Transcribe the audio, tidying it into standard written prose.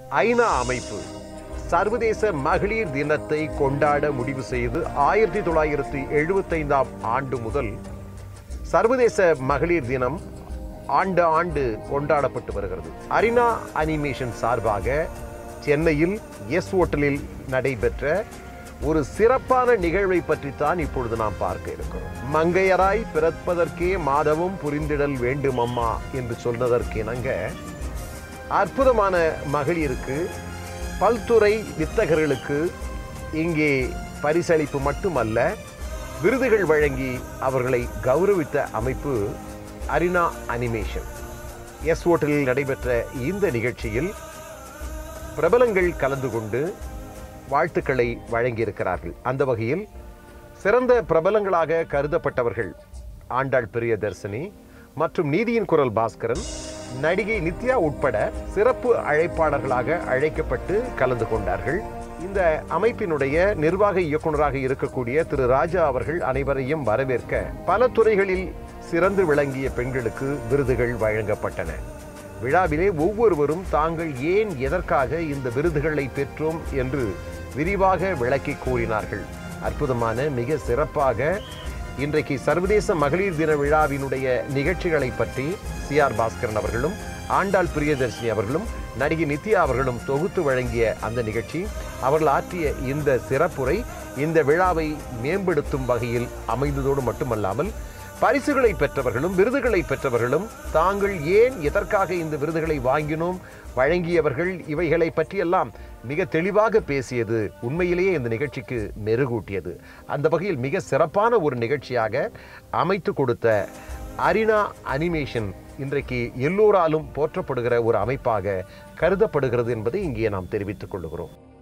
ஐநா அமைப்பு சர்வதேச மகளிர் தினத்தை கொண்டாட முடிவு செய்து 1975ஆம் ஆண்டு முதல் சர்வதேச மகளிர் தினம் ஆண்டு கொண்டாடப்பட்டு வருகிறது. அரினா அனிமேஷன் சார்பாக சென்னையில் எஸ் ஹோட்டலில் நடைபெற்ற ஒரு சிறப்பான நிகழ்வை பற்றித்தான் இப்பொழுது நாம் பார்க்க இருக்கிறோம். மங்கையராய் பிறப்பதற்கே மாதவும் புரிந்திடல் வேண்டும் அம்மா என்று சொன்னதற்கிணங்க அற்புதமான மகளிருக்கு, பல்துறை வித்தகர்களுக்கு இங்கே பரிசளிப்பு மட்டுமல்ல, விருதுகள் வழங்கி அவர்களை கௌரவித்த அமைப்பு அரினா அனிமேஷன். எஸ் ஹோட்டலில் நடைபெற்ற இந்த நிகழ்ச்சியில் பிரபலங்கள் கலந்து கொண்டு வாழ்த்துக்களை வழங்கியிருக்கிறார்கள். அந்த வகையில் சிறந்த பிரபலங்களாக கருதப்பட்டவர்கள் ஆண்டாள் பிரியதர்சினி மற்றும் நீதியின் குரல் பாஸ்கரன், நடிகை நித்யா உட்பட சிறப்பு அழைப்பாளர்களாக அழைக்கப்பட்டு கலந்து கொண்டார்கள். இந்த அமைப்பினுடைய நிர்வாக இயக்குநராக இருக்கக்கூடிய திரு ராஜா அவர்கள் அனைவரையும் வரவேற்க பல துறைகளில் சிறந்து விளங்கிய பெண்களுக்கு விருதுகள் வழங்கப்பட்டன. விழாவிலே ஒவ்வொருவரும் தாங்கள் ஏன் எதற்காக இந்த விருதுகளை பெற்றோம் என்று விரிவாக விளக்கி கூறினார்கள். அற்புதமான மிக சிறப்பாக இன்றைக்கு சர்வதேச மகளிர் தின விழாவினுடைய நிகழ்ச்சிகளை பற்றி சி.ஆர். பாஸ்கரன் அவர்களும் ஆண்டாள் பிரியதர்சினி அவர்களும் நடிகை நித்யா அவர்களும் தொகுத்து வழங்கிய அந்த நிகழ்ச்சி, அவர்கள் ஆற்றிய இந்த சிறப்புரை இந்த விழாவை மேம்படுத்தும் வகையில் அமைந்ததோடு மட்டுமல்லாமல் பரிசுகளை பெற்றவர்களும் விருதுகளை பெற்றவர்களும் தாங்கள் ஏன் எதற்காக இந்த விருதுகளை வாங்கினோம், வழங்கியவர்கள் இவைகளை பற்றியெல்லாம் மிக தெளிவாக பேசியது உண்மையிலேயே இந்த நிகழ்ச்சிக்கு மெருகூட்டியது. அந்த வகையில் மிக சிறப்பான ஒரு நிகழ்ச்சியாக அமைத்து கொடுத்த அரினா அனிமேஷன் இன்றைக்கு எல்லோராலும் போற்றப்படுகிற ஒரு அமைப்பாக கருதப்படுகிறது என்பதை இங்கே நாம் தெரிவித்துக் கொள்கிறோம்.